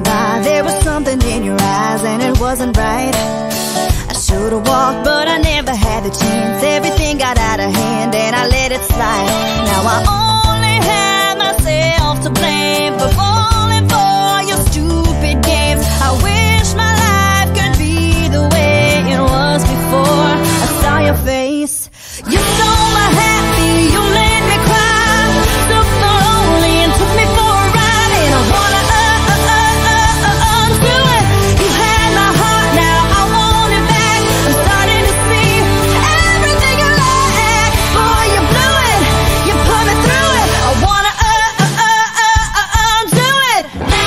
by, there was something in your eyes and it wasn't right. I should've walked, but I never had the chance. Everything got out of hand and I let it slide. Now I only have myself to blame for falling for your stupid games. I wish my life could be the way it was before I saw your face. You stole my happy, you made me cry, took the lonely and took me for a ride. And I wanna undo it. You had my heart, now I want it back. I'm starting to see everything you like. Boy, you blew it, you put me through it. I wanna undo it.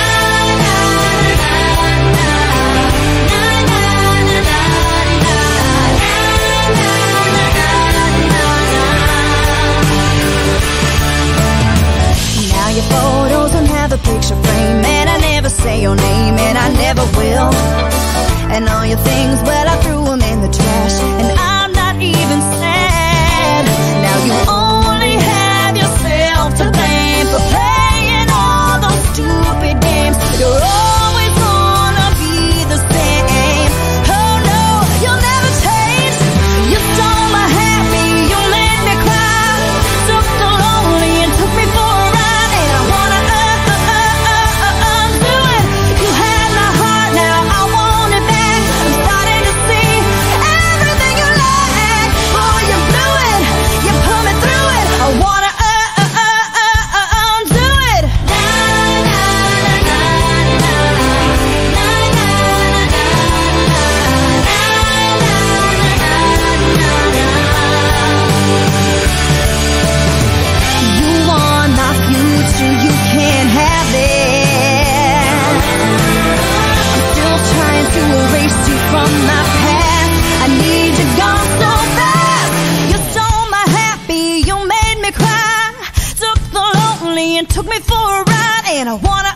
Now your photos don't have a picture frame, and I never say your name, and I never will. And all your things, well, I threw them in the trash, and I'm not even sad. Now you only have yourself to blame for playing all those stupid games. You're always gonna be the same. Oh no, you'll never change. You stole my happy, you made me cry, took the lonely and took me for a ride. And I wanna undo it. You had my heart, now I want it back. I'm starting to see everything you like. Boy, you blew it, you put me through it. I wanna undo it. You want my future, you can't have it. I'm still trying to erase you from my past. I need you gone so fast. You stole my happy, you made me cry, took the lonely and took me for a ride. And I wanna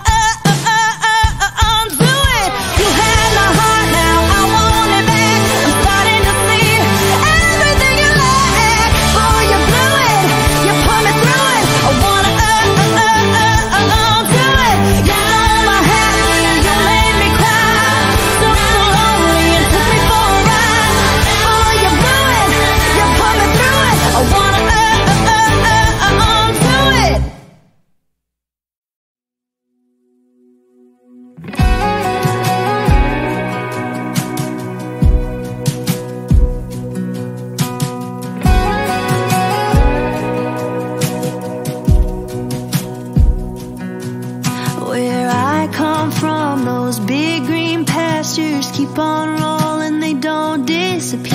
undo it. You had my heart, now I want it back. I'm starting to see everything you like. Boy, you blew it, you put me through it. I wanna undo it. You stole my happy, you made me cry, took the lonely and took me for a ride. Boy, you blew it, you put me through it. I wanna undo it. Where I come from, those big green pastures keep on rolling, they don't disappear.